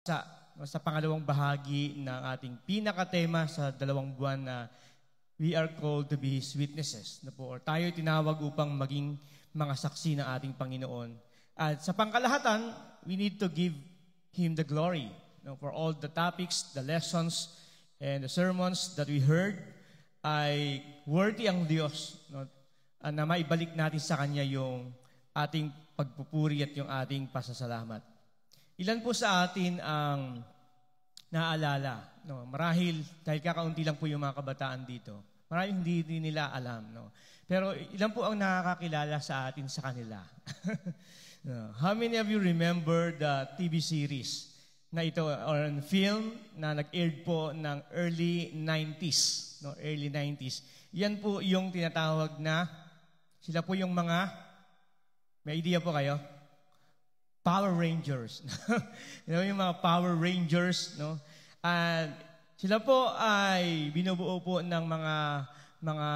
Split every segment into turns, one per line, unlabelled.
sa pangalawang bahagi ng ating pinakatema sa 2 buwan na we are called to be His witnesses. Or tayo tinawag upang maging mga saksi ng ating Panginoon. At sa pangkalahatan, we need to give Him the glory for all the topics, the lessons, and the sermons that we heard ay worthy ang Diyos na maibalik natin sa Kanya yung ating pagpupuri at yung ating pasasalamat. Ilan po sa atin ang naaalala? Marahil, dahil kakaunti lang po yung mga kabataan dito, marahil hindi nila alam. Pero ilan po ang nakakakilala sa atin sa kanila? How many of you remember the TV series na ito, or film na nag-aired po ng early 90s? Early 90s. Yan po yung tinatawag na, sila po yung mga, may idea po kayo? Power Rangers. Yung mga Power Rangers, and sila po ay binubuo po ng mga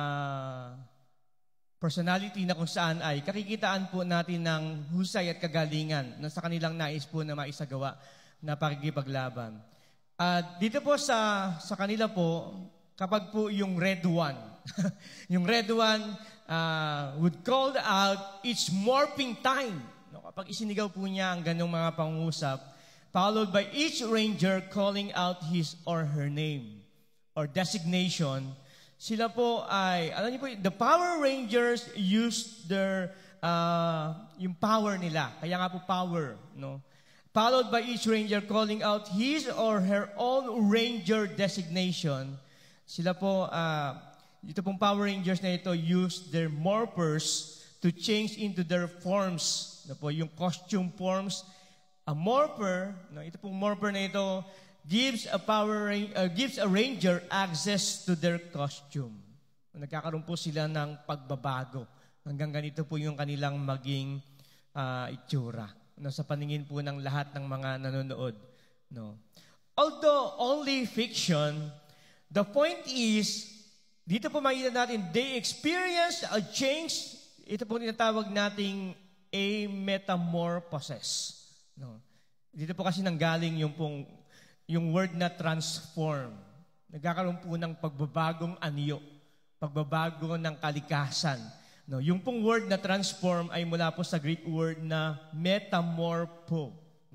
personality na kung saan ay kakikitaan po natin ng husay at kagalingan na sa kanilang nais po na maisagawa na pakikipaglaban. At dito po sa kanila po, kapag po yung Red One, yung Red One would call out, "It's morphing time." Kapag isinigaw po niya ang ganong mga pangusap, followed by each ranger calling out his or her name or designation, sila po ay, alam niyo po, the Power Rangers used their, yung power nila. Kaya nga po power, Followed by each ranger calling out his or her own ranger designation, sila po, ito pong Power Rangers na ito used their morphers to change into their forms. Yung costume forms. A morpher, ito pong morpher na ito, gives a ranger access to their costume. Nagkakaroon po sila ng pagbabago. Hanggang ganito po yung kanilang maging itsura. Sa paningin po ng lahat ng mga nanonood. Although only fiction, the point is, dito po makikita natin, they experience a change. Ito po tinatawag nating a metamorphosis. Dito po kasi nanggaling yung word na transform. Nagkakaroon po ng pagbabagong anyo, pagbabago ng kalikasan. Yung pong word na transform ay mula po sa Greek word na metamorpho.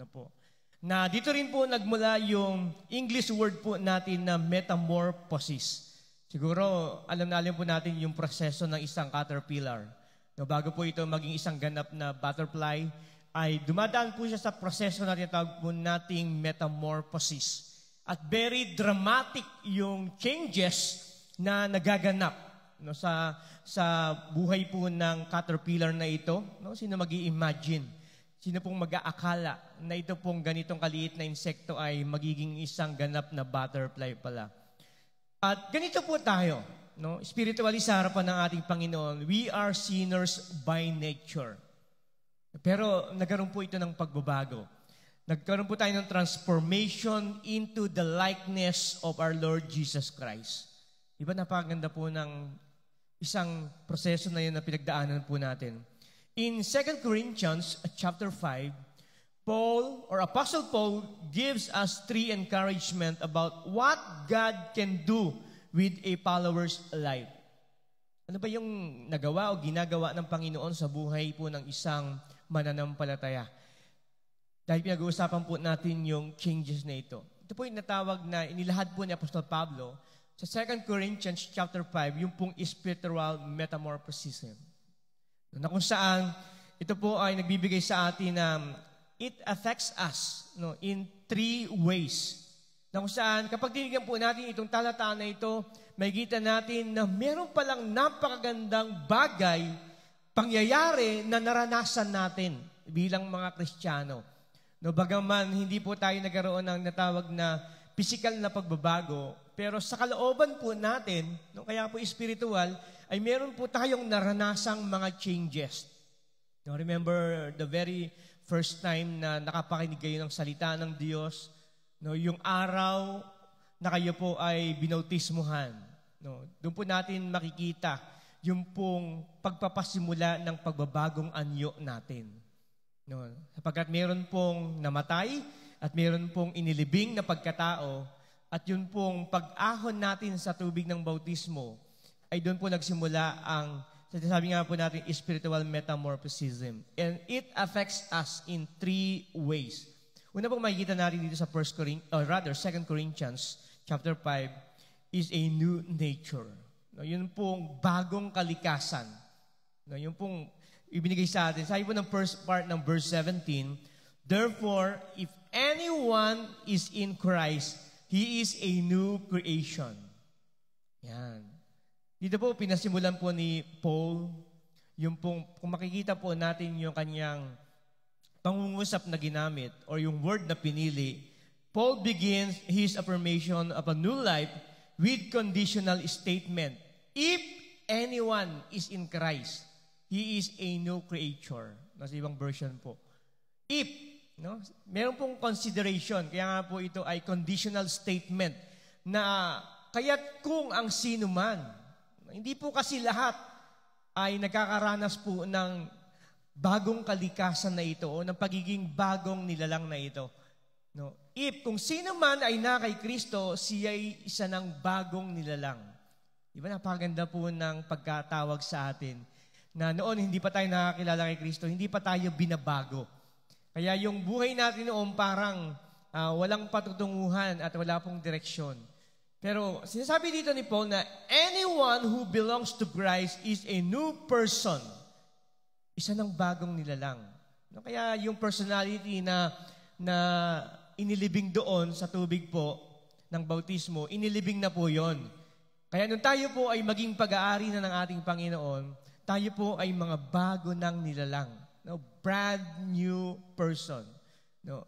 Na dito rin po nagmula yung English word po natin na metamorphosis. Siguro alam na alam po natin yung proseso ng isang caterpillar. Bago po ito maging isang ganap na butterfly, ay dumadaan po siya sa proseso na tinatawag po nating metamorphosis. At very dramatic yung changes na nagaganap sa buhay po ng caterpillar na ito. Sino mag-i-imagine? Sino pong mag-aakala na ito pong ganitong kaliit na insekto ay magiging isang ganap na butterfly pala? At ganito po tayo. Spiritually sa harapan ng ating Panginoon, we are sinners by nature. Pero nagkaroon po ito ng pagbabago. Nagkaroon po tayo ng transformation into the likeness of our Lord Jesus Christ. Diba napakaganda po ng isang proseso na yun na pinagdaanan po natin. In 2 Corinthians chapter 5, Apostle Paul gives us 3 encouragement about what God can do with a follower's life. Ano ba yung nagawa o ginagawa ng Panginoon sa buhay po ng isang mananampalataya? Dahil pinag-uusapan po natin yung changes na ito. Ito po yung natawag na inilahad po ni Apostol Pablo sa 2 Corinthians chapter 5, yung pong spiritual metamorphosis. Na kung saan, ito po ay nagbibigay sa atin na it affects us in 3 ways. Na kung saan, kapag tinignan po natin itong talataan na ito, makikita natin na meron palang napakagandang bagay, pangyayari na naranasan natin bilang mga Kristiyano. Bagaman hindi po tayo nagkaroon ng natawag na physical na pagbabago, pero sa kalooban po natin, kaya po spiritual, ay meron po tayong naranasang mga changes. Remember the very first time na nakapakinig kayo ng salita ng Diyos, yung araw na kayo po ay binautismuhan. Doon po natin makikita yung pong pagpapasimula ng pagbabagong anyo natin. Sapagkat meron pong namatay at meron pong inilibing na pagkatao, at yun pong pag-ahon natin sa tubig ng bautismo, ay doon po nagsimula ang, sabi nga po natin, spiritual metamorphism. And it affects us in 3 ways. Una pong makikita natin dito sa 2 Corinthians chapter 5 is a new nature. No, yun pong bagong kalikasan. No, yun pong ibinigay sa atin. Sabi po ng first part ng verse 17, therefore, if anyone is in Christ, he is a new creation. Yan. Dito po, pinasimulan po ni Paul, yung pong, kung makikita po natin yung kanyang pangungusap na ginamit or yung word na pinili, Paul begins his affirmation of a new life with conditional statement. If anyone is in Christ, he is a new creature. Nasa ibang version po. If, no? Meron pong consideration, kaya nga po ito ay conditional statement na kaya't kung ang sino man, hindi po kasi lahat ay nagkakaranas po ng bagong kalikasan na ito o ng pagiging bagong nilalang na ito. No? If kung sino man ay na kay Kristo, siya ay isa ng bagong nilalang. Di ba napakaganda po ng pagkatawag sa atin na noon hindi pa tayo nakakilala kay Kristo, hindi pa tayo binabago. Kaya yung buhay natin noon parang walang patutunguhan at wala pong direksyon. Pero sinasabi dito ni Paul na anyone who belongs to Christ is a new person. Isa ng bagong nilalang. No, kaya yung personality na inilibing doon sa tubig po ng bautismo, inilibing na po yon. Kaya nung tayo po ay maging pag-aari na ng ating Panginoon, tayo po ay mga bago ng nilalang. No, brand new person. No.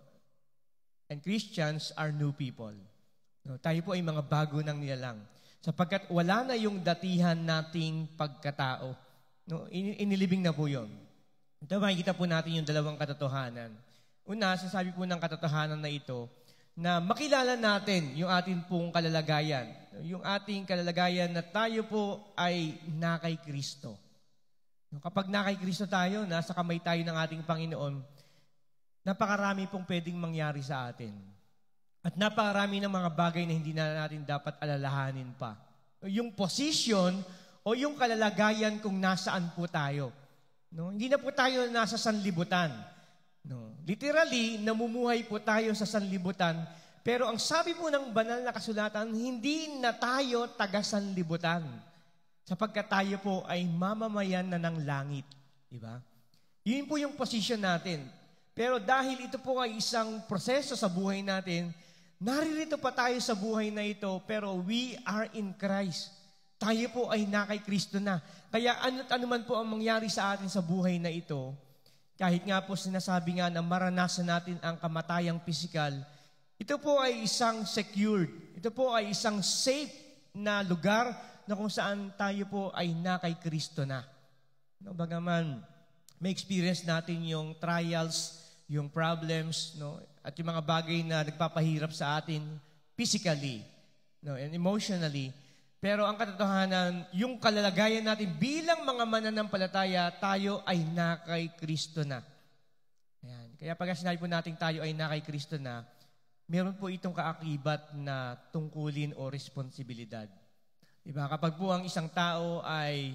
And Christians are new people. No, tayo po ay mga bago ng nilalang. Sapagkat wala na yung datihan nating pagkatao. No, inilibing na po yun. Ito makikita po natin yung dalawang katotohanan. Una, sasabi po ng katotohanan na ito, na makilala natin yung ating pong kalalagayan. Yung ating kalalagayan na tayo po ay na kay Kristo. No, kapag na kay Kristo tayo, nasa kamay tayo ng ating Panginoon, napakarami pong pwedeng mangyari sa atin. At napakarami ng mga bagay na hindi na natin dapat alalahanin pa. Yung position o yung kalalagayan kung nasaan po tayo. No? Hindi na po tayo nasa sanlibutan. No? Literally, namumuhay po tayo sa sanlibutan. Pero ang sabi po ng banal na kasulatan, hindi na tayo taga-sanlibutan. Sapagkat tayo po ay mamamayan na ng langit. Diba? Yun po yung position natin. Pero dahil ito po ay isang proseso sa buhay natin, naririto pa tayo sa buhay na ito, pero we are in Christ. Tayo po ay na kay Kristo na. Kaya ano man po ang mangyari sa atin sa buhay na ito, kahit nga po sinasabi nga na maranasan natin ang kamatayang pisikal, ito po ay isang secured, ito po ay isang safe na lugar na kung saan tayo po ay na kay Kristo na. No, bagaman may experience natin yung trials, yung problems, no, at yung mga bagay na nagpapahirap sa atin physically, no, and emotionally. Pero ang katotohanan, yung kalalagayan natin bilang mga mananampalataya, tayo ay na kay Kristo na. Ayan. Kaya pag sinabi po natin tayo ay na kay Kristo na, meron po itong kaakibat na tungkulin o responsibilidad. Diba? Kapag po ang isang tao ay,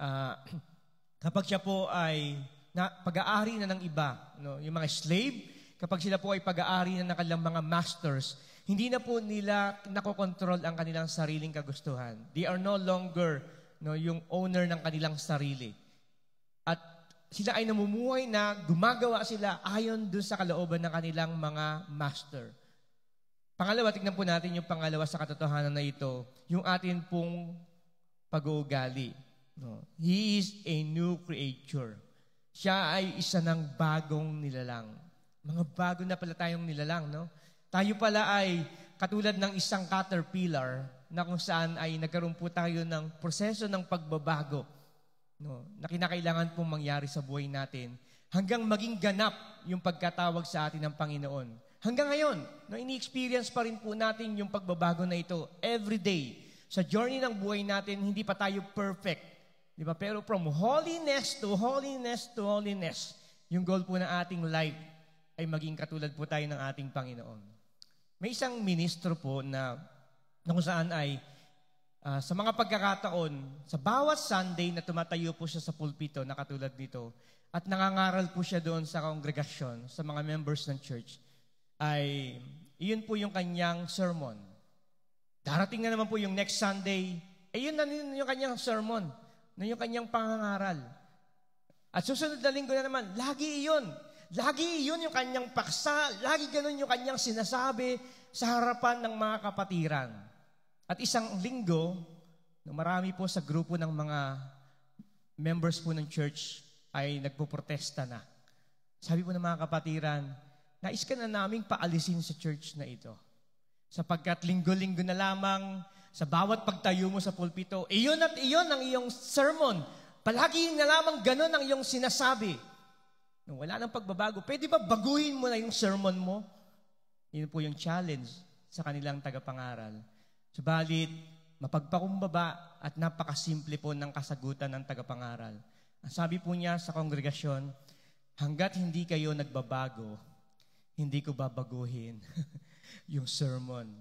kapag siya po ay pag-aari na ng iba, no? Yung mga slave, kapag sila po ay pag-aari na ng kanilang mga masters, hindi na po nila nakokontrol ang kanilang sariling kagustuhan. They are no longer, no, yung owner ng kanilang sarili. At sila ay namumuhay na gumagawa sila ayon dun sa kalooban ng kanilang mga master. Pangalawa, tignan po natin yung pangalawa sa katotohanan na ito, yung atin pong pag-uugali. No? He is a new creature. Siya ay isa ng bagong nilalang. Mga bago na pala tayong nilalang, no? Tayo pala ay katulad ng isang caterpillar na kung saan ay nagkaroon po tayo ng proseso ng pagbabago, no, na kinakailangan pong mangyari sa buhay natin hanggang maging ganap yung pagkatawag sa atin ng Panginoon. Hanggang ngayon, no, ini-experience pa rin po natin yung pagbabago na ito every day. Sa journey ng buhay natin, hindi pa tayo perfect. Di ba? Pero from holiness to holiness to holiness, yung goal po ng ating life. ay maging katulad po tayo ng ating Panginoon. May isang ministro po na kung saan ay sa mga pagkakataon, sa bawat Sunday na tumatayo po siya sa pulpito na katulad nito at nangangaral po siya doon sa kongregasyon, sa mga members ng church, ay iyon po yung kanyang sermon. Darating na naman po yung next Sunday, yun na yung kanyang sermon, na yung kanyang pangangaral. At susunod na linggo na naman, lagi iyon. Lagi iyon yung kanyang paksa, lagi ganun yung kanyang sinasabi sa harapan ng mga kapatiran. At isang linggo, marami po sa grupo ng mga members po ng church ay nagpoprotesta na. Sabi po ng mga kapatiran, nais ka na naming paalisin sa church na ito. Sapagkat linggo-linggo na lamang, sa bawat pagtayo mo sa pulpito, iyon at iyon ang iyong sermon. Palagi na lamang ganun ang iyong sinasabi. Nung wala nang pagbabago, pwede ba baguhin mo na yung sermon mo? Yun po yung challenge sa kanilang tagapangaral. Subalit, mapagpakumbaba at napakasimple po ng kasagutan ng tagapangaral. Ang sabi po niya sa kongregasyon, hanggat hindi kayo nagbabago, hindi ko babaguhin yung sermon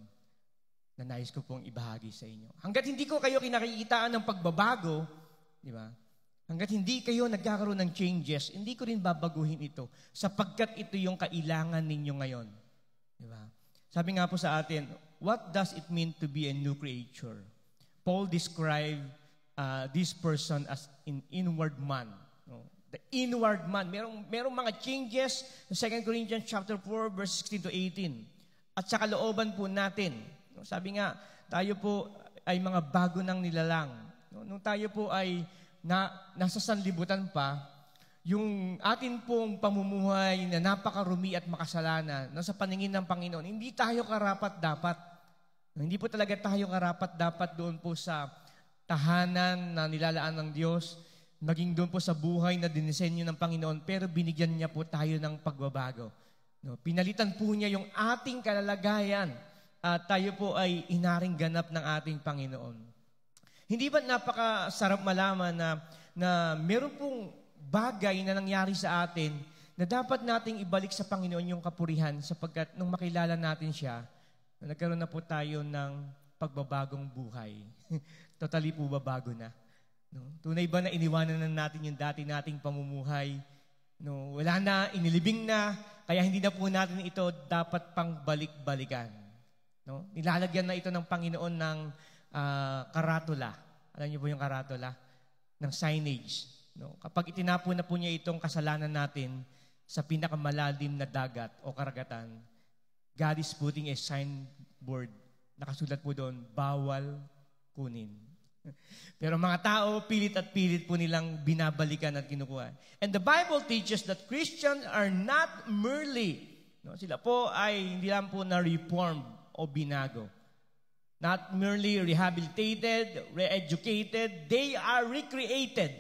na nais ko pong ibahagi sa inyo. Hanggat hindi ko kayo kinakikitaan ng pagbabago, di ba? Hanggat hindi kayo nagkakaroon ng changes, hindi ko rin babaguhin ito sapagkat ito yung kailangan ninyo ngayon. Di ba? Sabi nga po sa atin, what does it mean to be a new creature? Paul described this person as an inward man. No? The inward man. Merong mga changes sa 2 Corinthians chapter 4, verse 16 to 18. At sa kalooban po natin, no? Sabi nga, tayo po ay mga bago ng nilalang. No? Nung tayo po ay nasa sanlibutan pa, yung atin pong pamumuhay na napakarumi at makasalanan sa paningin ng Panginoon, hindi tayo karapat-dapat. Hindi po talaga tayo karapat-dapat doon po sa tahanan na nilalaan ng Diyos, maging doon po sa buhay na dinisenyo ng Panginoon, pero binigyan niya po tayo ng pagbabago. No, pinalitan po niya yung ating kalalagayan at tayo po ay inaring ganap ng ating Panginoon. Hindi ba napakasarap malaman na meron pong bagay na nangyari sa atin na dapat nating ibalik sa Panginoon yung kapurihan sapagkat nung makilala natin siya, nagkaroon na po tayo ng pagbabagong buhay. Totally po babago na. No? Tunay ba na iniwanan na natin yung dati nating pamumuhay? No? Wala na, inilibing na, kaya hindi na po natin ito dapat pang balik-balikan. No? Nilalagyan na ito ng Panginoon ng karatula. Alam niyo po yung karatula? Ng signage. No? Kapag itinapo na po niya itong kasalanan natin sa pinakamalalim na dagat o karagatan, God is putting a signboard. Nakasulat po doon, bawal kunin. Pero mga tao, pilit at pilit po nilang binabalikan at kinukuha. And the Bible teaches that Christians are not merely, no, sila po ay hindi lang po na-reformed o binago. Not merely rehabilitated, re-educated, they are recreated.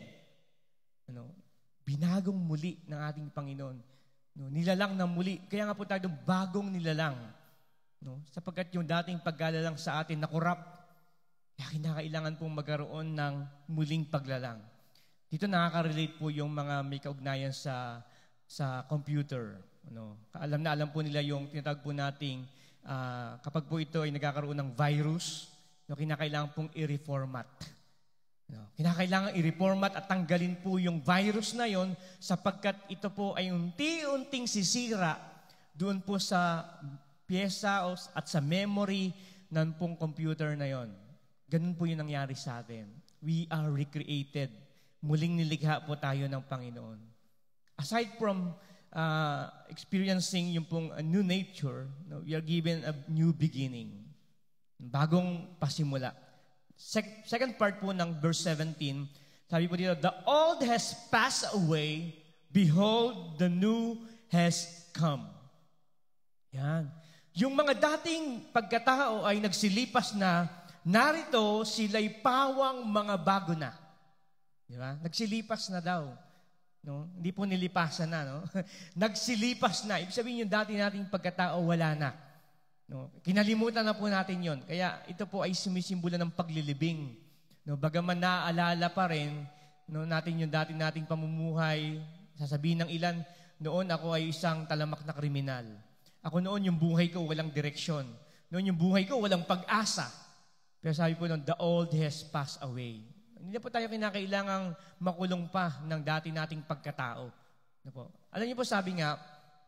Binagong muli ng ating Panginoon. Nilalang na muli. Kaya nga po tayo bagong nilalang. Sapagkat yung dating paggalalang sa atin nakurap, kaya kinakailangan pong magkaroon ng muling paglalang. Dito nakaka-relate po yung mga may kaugnayan sa computer. Alam na alam po nila yung tinatawag po nating kapag po ito ay nagkakaroon ng virus, kinakailangan pong i-reformat. Kinakailangan i-reformat at tanggalin po yung virus na yon sapagkat ito po ay unti-unting sisira doon po sa pyesa at sa memory ng pong computer na yon. Ganun po yung nangyari sa atin. We are recreated. Muling nilikha po tayo ng Panginoon. Aside from experiencing yung pong a new nature, we are given a new beginning. Bagong pasimula. Second part po ng verse 17, sabi po dito, the old has passed away, behold, the new has come. Yan. Yung mga dating pagkatao ay nagsilipas na, narito sila'y pawang mga bago na. Di ba? Nagsilipas na daw. No? Hindi po nilipasan na. No? Nagsilipas na. Ibig sabihin yung dati nating pagkatao, wala na. No? Kinalimutan na po natin yon. Kaya ito po ay sumisimbolo ng paglilibing. No? Bagaman naaalala pa rin natin yung dati nating pamumuhay, sasabihin ng ilan, noon ako ay isang talamak na kriminal. Ako noon yung buhay ko walang direksyon. Noon yung buhay ko walang pag-asa. Pero sabi po noon, the old has passed away. Hindi na po tayo kinakailangang makulong pa ng dati nating pagkatao. Ano po? Alam niyo po, sabi nga,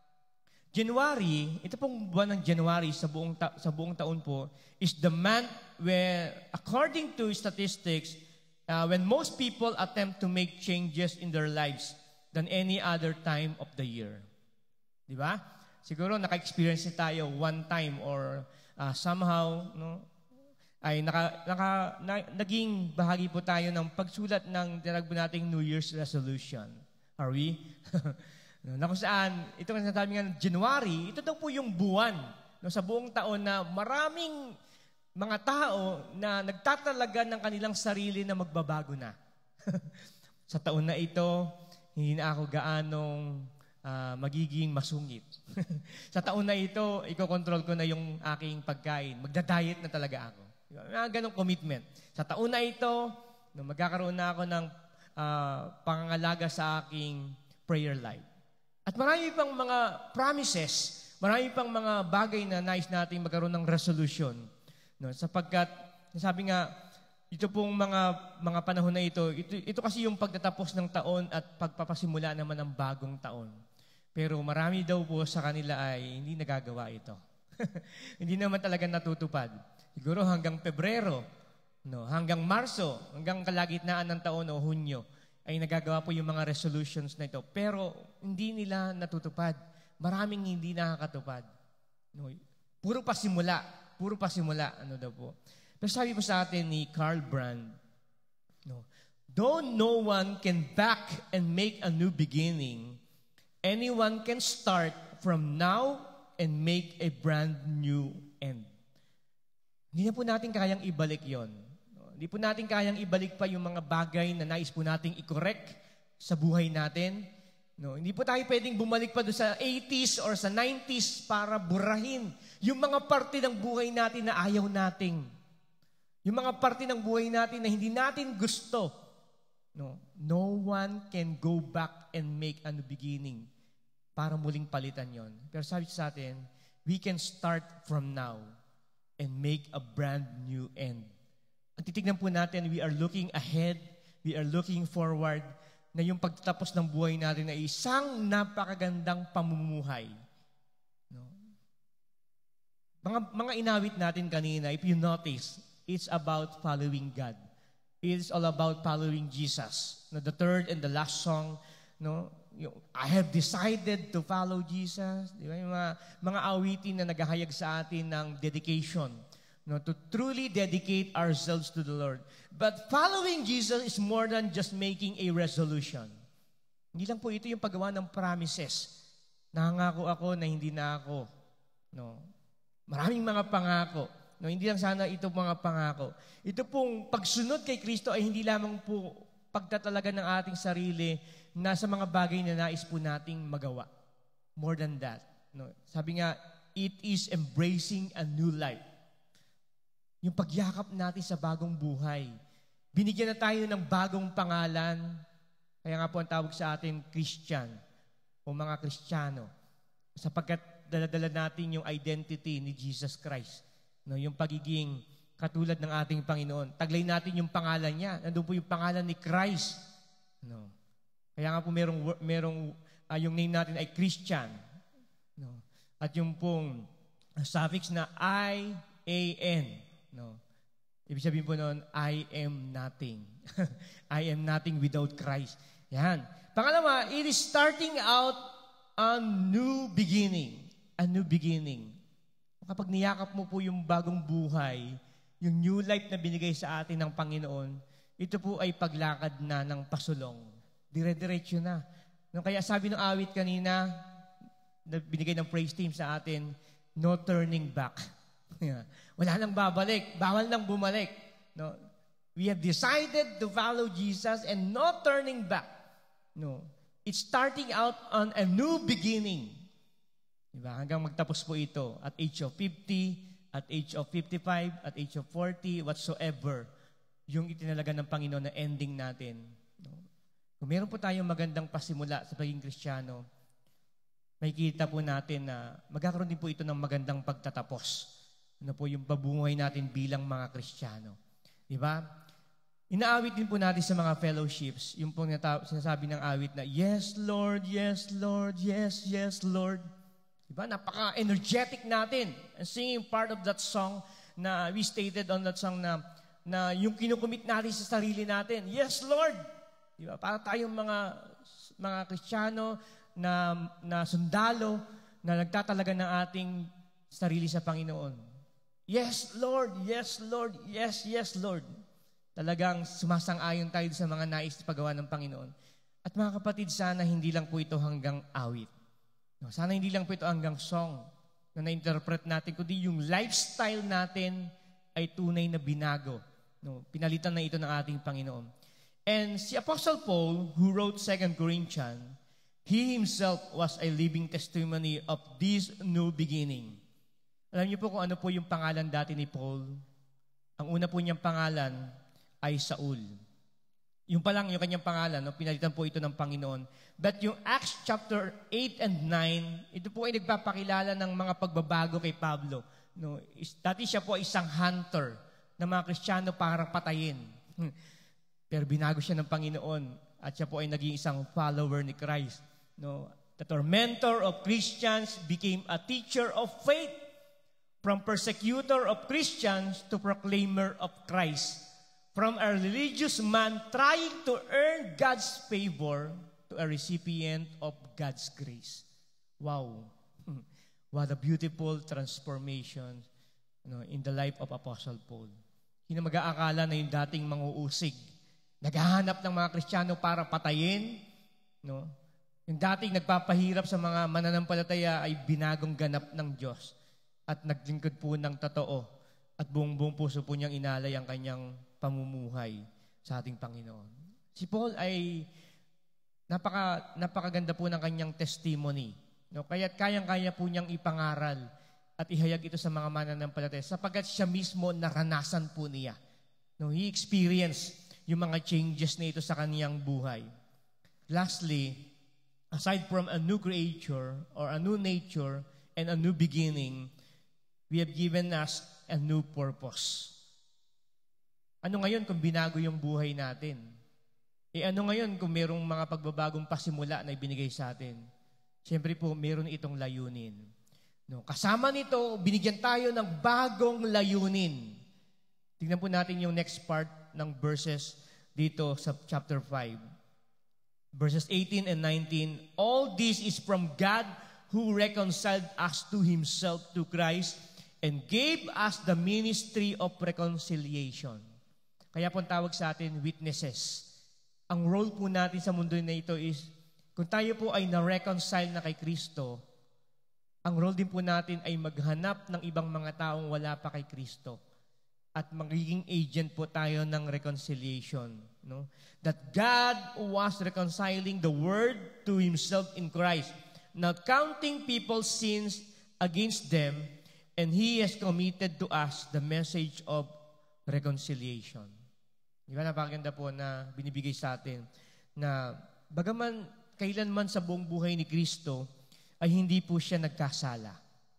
January, ito pong buwan ng January sa buong taon po, is the month where, according to statistics, when most people attempt to make changes in their lives than any other time of the year. Di ba? Siguro naka-experience tayo one time or somehow, no, ay naging bahagi po tayo ng pagsulat ng tinatawag po nating New Year's resolution. Are we? Na kung saan, ito ang sinasabi nga ng January, ito daw po yung buwan sa buong taon na maraming mga tao na nagtatalaga ng kanilang sarili na magbabago na. Sa taon na ito, hindi na ako gaanong magiging masungit. Sa taon na ito, ikokontrol ko na yung aking pagkain. Magda-diet na talaga ako. Ganong commitment. Sa taon na ito, magkakaroon na ako ng pangangalaga sa aking prayer life. At marami pang mga promises, marami pang mga bagay na nais natin magkaroon ng resolution. No? Sapagkat, sabi nga, ito pong mga panahon na ito kasi yung pagtatapos ng taon at pagpapasimula naman ng bagong taon. Pero marami daw po sa kanila ay hindi nagagawa ito. Hindi naman talaga natutupad. Siguro hanggang Pebrero, no, hanggang Marso, hanggang kalagitnaan ng taon o Hunyo, ay nagagawa po yung mga resolutions na ito. Pero hindi nila natutupad. Maraming hindi nakakatupad. No, puro pasimula. Ano daw po. Pero sabi po sa atin ni Carl Brand, no, though no one can back and make a new beginning, anyone can start from now and make a brand new end. Hindi na po natin kayang ibalik yon. Hindi po natin kayang ibalik pa yung mga bagay na nais po nating i-correct sa buhay natin. No, hindi po tayo pwedeng bumalik pa doon sa 80s or sa 90s para burahin yung mga parte ng buhay natin na ayaw nating. Yung mga parte ng buhay natin na hindi natin gusto. No one can go back and make a new beginning para muling palitan yon. Pero sabi sa atin, we can start from now and make a brand new end. At titignan po natin, we are looking ahead, we are looking forward, na yung pagtatapos ng buhay natin ay isang napakagandang pamumuhay. No? Mga inawit natin kanina, if you notice, it's about following God. It's all about following Jesus. No, the third and the last song, no, I have decided to follow Jesus. Di ba? Yung mga awitin na naghahayag sa atin ng dedication. No, to truly dedicate ourselves to the Lord. But following Jesus is more than just making a resolution. Hindi lang po ito yung paggawa ng promises. Nangako ako na hindi na ako. No. Maraming mga pangako. No, hindi lang sana ito mga pangako. Ito pong pagsunod kay Kristo ay hindi lamang po pagtatalaga ng ating sarili na sa mga bagay na nais po nating magawa. More than that. No. Sabi nga, it is embracing a new life. Yung pagyakap natin sa bagong buhay. Binigyan na tayo ng bagong pangalan. Kaya nga po ang tawag sa atin, Christian o mga Kristiyano. Sapagkat daladala natin yung identity ni Jesus Christ. No, yung pagiging katulad ng ating Panginoon. Taglay natin yung pangalan niya. Nandun po yung pangalan ni Christ. No. Kaya nga po merong yung name natin ay Christian. No. At yung pong suffix na I-A-N. No. Ibig sabihin po noon, I am nothing. I am nothing without Christ. Yan. Pangalawa, it is starting out a new beginning. A new beginning. Kapag niyakap mo po yung bagong buhay, yung new life na binigay sa atin ng Panginoon, ito po ay paglakad na ng pasulong. Dire-diretso na. No, kaya sabi ng awit kanina, na binigay ng praise team sa atin, no turning back. Wala nang babalik. Bawal nang bumalik. No? We have decided to follow Jesus and no turning back. No. It's starting out on a new beginning. Diba? Hanggang magtapos po ito at age of 50, at age of 55, at age of 40, whatsoever, yung itinalaga ng Panginoon na ending natin. No? Kung meron po tayong magandang pasimula sa pagiging Kristiyano, makikita po natin na magkakaroon din po ito ng magandang pagtatapos. Ano po yung pabunguhay natin bilang mga Kristiyano. Di ba? Inaawit din po natin sa mga fellowships, yung pong sinasabi ng awit na, yes, Lord, yes, Lord, yes, yes, Lord. Diba? Napaka-energetic natin. And singing part of that song na we stated on that song na yung kinukumit natin sa sarili natin, yes, Lord. Diba? Para tayong mga Kristiyano na sundalo na nagtatalaga ng ating sarili sa Panginoon. Yes, Lord, yes, Lord, yes, yes, Lord. Talagang sumasang-ayon tayo sa mga nais paggawa ng Panginoon. At mga kapatid, sana hindi lang po ito hanggang awit. No, sana hindi lang po ito hanggang song na na-interpret natin, kundi yung lifestyle natin ay tunay na binago. No, pinalitan na ito ng ating Panginoon. And si Apostle Paul, who wrote 2 Corinthians, he himself was a living testimony of this new beginning. Alam niyo po kung ano po yung pangalan dati ni Paul? Ang una po niyang pangalan ay Saul. Yung pa lang, yung kanyang pangalan, no, pinalitan po ito ng Panginoon. But yung Acts chapter 8 and 9, ito po ay nagpapakilala ng mga pagbabago kay Pablo. No, dati siya po ay isang hunter ng mga Kristiyano para patayin. Pero binago siya ng Panginoon at siya po ay naging isang follower ni Christ. No, the tormentor of Christians became a teacher of faith, from persecutor of Christians to proclaimer of Christ. From a religious man trying to earn God's favor to a recipient of God's grace. Wow. What a beautiful transformation in the life of Apostle Paul. Hindi mag-aakala na yung dating manguusig, naghahanap ng mga Kristiyano para patayin. No? Yung dating nagpapahirap sa mga mananampalataya ay binagong ganap ng Diyos at naglingkod po ng totoo at buong puso po niyang inalay ang kanyang pamumuhay sa ating Panginoon. Si Paul ay napakaganda po ng kanyang testimony. No? Kaya't kayang-kaya po niyang ipangaral at ihayag ito sa mga mananampalataya sapagkat siya mismo naranasan po niya. No? He experienced yung mga changes na ito sa kaniyang buhay. Lastly, aside from a new creature or a new nature and a new beginning, we have given us a new purpose. Ano ngayon kung binago yung buhay natin? Ano ngayon kung mayroong mga pagbabagong pasimula na ibinigay sa atin? Siyempre po, mayroon itong layunin. No, kasama nito, binigyan tayo ng bagong layunin. Tingnan po natin yung next part ng verses dito sa chapter 5. Verses 18 and 19, all this is from God who reconciled us to Himself through Christ and gave us the ministry of reconciliation. Kaya po tawag sa atin, witnesses. Ang role po natin sa mundo na ito is, kung tayo po ay na-reconcile na kay Kristo, ang role din po natin ay maghanap ng ibang mga taong wala pa kay Kristo. At magiging agent po tayo ng reconciliation. No? That God was reconciling the world to Himself in Christ, not counting people's sins against them, and He has committed to us the message of reconciliation. Di ba napakaganda po na binibigay sa atin na bagaman kailanman sa buong buhay ni Kristo ay hindi po siya nagkasala.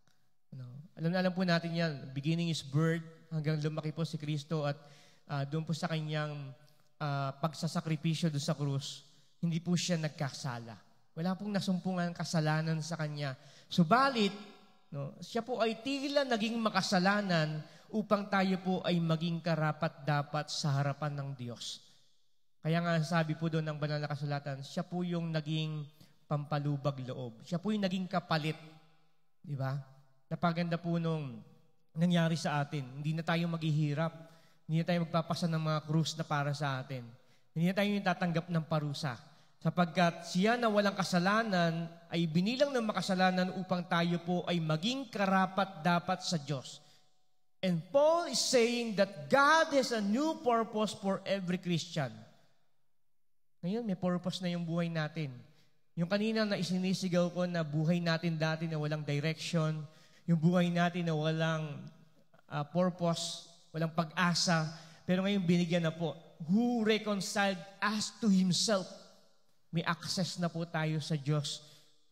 Alam po natin yan, beginning is birth, hanggang lumaki po si Kristo at doon po sa kanyang pagsasakripisyo doon sa krus, hindi po siya nagkasala. Wala pong nasumpungan kasalanan sa kanya. Subalit, siya po ay tila naging makasalanan upang tayo po ay maging karapat-dapat sa harapan ng Diyos. Kaya nga sabi po doon ng banal na kasulatan, siya po yung naging pampalubag loob. Siya po yung naging kapalit. Di ba? Napaganda po nung nangyari sa atin. Hindi na tayo maghihirap. Hindi na tayo magpapasa ng mga krus na para sa atin. Hindi na tayo yung tatanggap ng parusa. Sapagkat siya na walang kasalanan ay binilang ng makasalanan upang tayo po ay maging karapat-dapat sa Diyos. And Paul is saying that God has a new purpose for every Christian. Ngayon, may purpose na yung buhay natin. Yung kanina na isinisigaw ko na buhay natin dati na walang direction, yung buhay natin na walang purpose, walang pag-asa, pero ngayon binigyan na po, who reconciled us to Himself. May access na po tayo sa Diyos.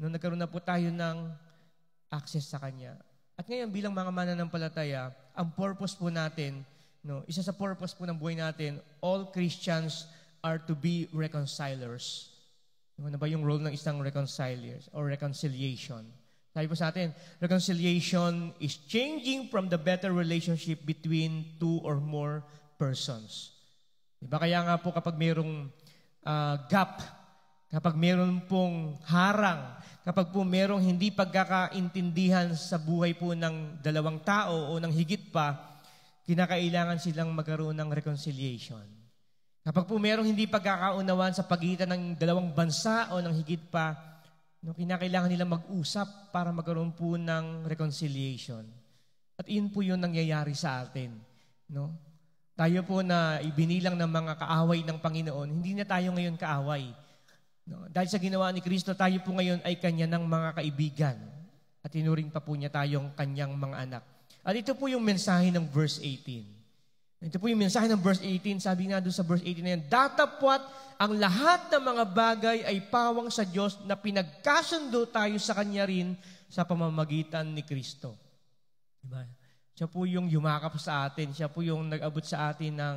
No, nagkaroon na po tayo ng access sa Kanya. At ngayon, bilang mga mananampalataya, ang purpose po natin, no, isa sa purpose po ng buhay natin, all Christians are to be reconcilers. Ano ba yung role ng isang reconcilers or reconciliation? Sabi po sa atin, reconciliation is changing from the better relationship between two or more persons. Diba? Kaya nga po kapag mayroong gap, kapag mayroon pong harang, kapag po mayroong hindi pagkakaintindihan sa buhay po ng dalawang tao o ng higit pa, kinakailangan silang magkaroon ng reconciliation. Kapag po mayroong hindi pagkakaunawaan sa pagitan ng dalawang bansa o ng higit pa, no, kinakailangan nilang mag-usap para magkaroon po ng reconciliation. At iyon po yung nangyayari sa atin. No? Tayo po na ibinilang ng mga kaaway ng Panginoon, hindi na tayo ngayon kaaway. No? Dahil sa ginawa ni Kristo, tayo po ngayon ay Kanya ng mga kaibigan. At tinuring pa po niya tayong Kanyang mga anak. At ito po yung mensahe ng verse 18. Ito po yung mensahe ng verse 18. Sabi nga doon sa verse 18 na yan, datapwat ang lahat ng mga bagay ay pawang sa Diyos na pinagkasundo tayo sa Kanya rin sa pamamagitan ni Kristo. Diba? Siya po yung yumakap sa atin. Siya po yung nag-abot sa atin ng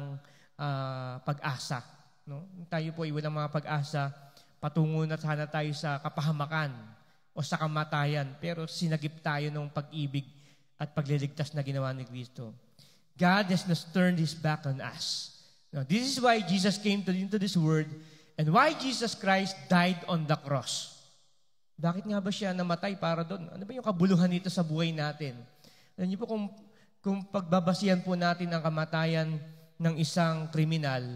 pag-asa. No? Tayo po ay walang mga pag-asa. Patungo na sana tayo sa kapahamakan o sa kamatayan. Pero sinagip tayo ng pag-ibig at pagliligtas na ginawa ni Kristo. God has not turned His back on us. Now, this is why Jesus came into this world and why Jesus Christ died on the cross. Bakit nga ba siya namatay para doon? Ano ba yung kabuluhan nito sa buhay natin? Alam niyo po kung pagbabasihan po natin ang kamatayan ng isang kriminal,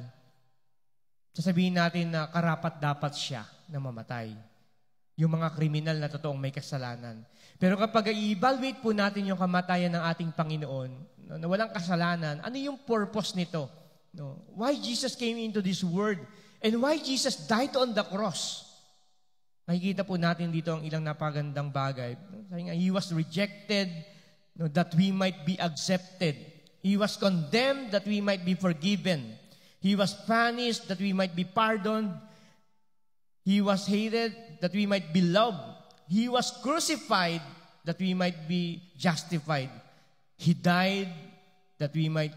sasabihin natin na karapat-dapat siya na mamatay. Yung mga kriminal na totoong may kasalanan. Pero kapag i-evaluate po natin yung kamatayan ng ating Panginoon, na walang kasalanan, ano yung purpose nito? No? Why Jesus came into this world? And why Jesus died on the cross? Makikita po natin dito ang ilang napagandang bagay. Sabi nga, He was rejected, no, that we might be accepted. He was condemned that we might be forgiven. He was punished that we might be pardoned. He was hated that we might be loved. He was crucified that we might be justified. He died that we might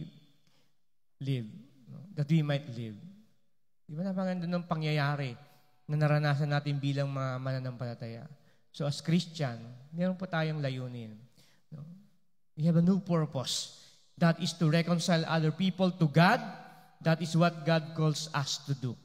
live. That we might live. Di ba napaganda ng pangyayari na naranasan natin bilang mga mananampalataya? So as Christian, meron po tayong layunin. No? We have a new purpose. That is to reconcile other people to God. That is what God calls us to do.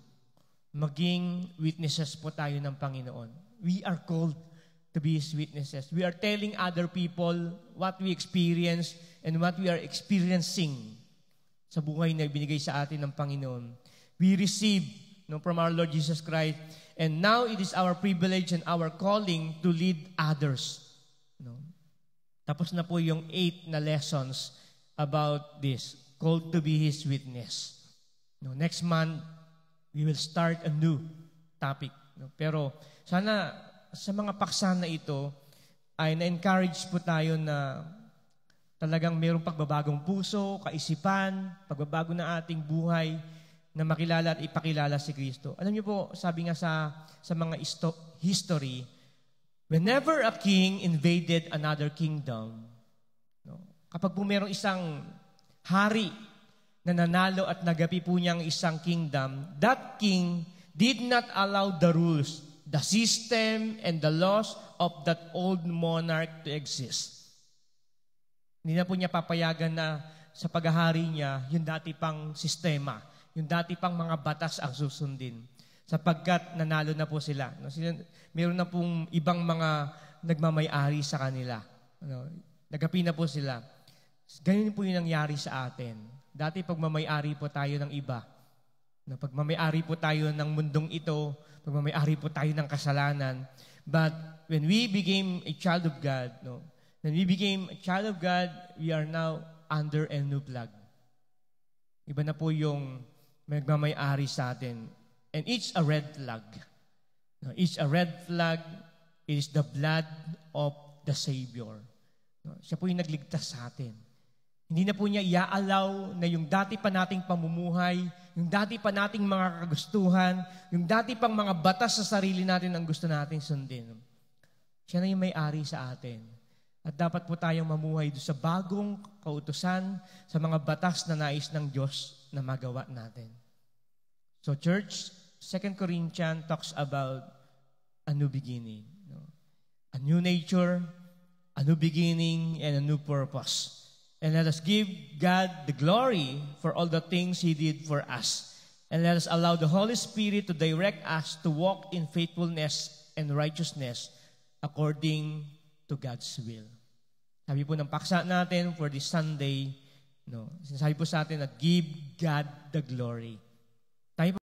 Maging witnesses po tayo ng Panginoon. We are called to be His witnesses. We are telling other people what we experience and what we are experiencing sa buhay na ibinigay sa atin ng Panginoon. We receive from our Lord Jesus Christ, and now it is our privilege and our calling to lead others. No? Tapos na po yung 8 na lessons about this, called to be His witness. No, next month, we will start a new topic. No? Pero sana sa mga paksa na ito ay na-encourage po tayo na talagang mayroong pagbabagong puso, kaisipan, pagbabago ng ating buhay na makilala at ipakilala si Kristo. Alam niyo po, sabi nga sa mga history, whenever a king invaded another kingdom, no, kapag po mayroong isang hari na nanalo at nagapi po niyang isang kingdom, that king did not allow the rules, the system, and the laws of that old monarch to exist. Hindi na po niya papayagan na sa paghahari niya, yung dati pang sistema, yung dati pang mga batas ang susundin. Sapagkat nanalo na po sila. Meron na pong ibang mga nagmamay-ari sa kanila. Nagapi na po sila. Ganyan po yung nangyari sa atin. Dati pagmamay-ari po tayo ng iba. Pagmamay-ari po tayo ng mundong ito, pagmamay-ari po tayo ng kasalanan. But when we became a child of God, when we became a child of God, we are now under a new flag. Iba na po yung magmamay-ari sa atin. And it's a red flag. It's a red flag. It is the blood of the Savior. Siya po yung nagligtas sa atin. Hindi na po niya i-allow na yung dati pa nating pamumuhay, yung dati pa nating mga kagustuhan, yung dati pang mga batas sa sarili natin ang gusto nating sundin. Siya na yung may-ari sa atin. At dapat po tayong mamuhay doon sa bagong kautusan, sa mga batas na nais ng Diyos na magawa natin. So church, 2 Corinthians talks about a new beginning. A new nature, a new beginning, and a new purpose. And let us give God the glory for all the things He did for us. And let us allow the Holy Spirit to direct us to walk in faithfulness and righteousness according to God's will. Sabi po ng paksa natin for this Sunday, sinasabi po sa atin na give God the glory.